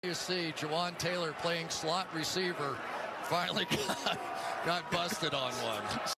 You see Jawaan Taylor playing slot receiver finally got busted on one.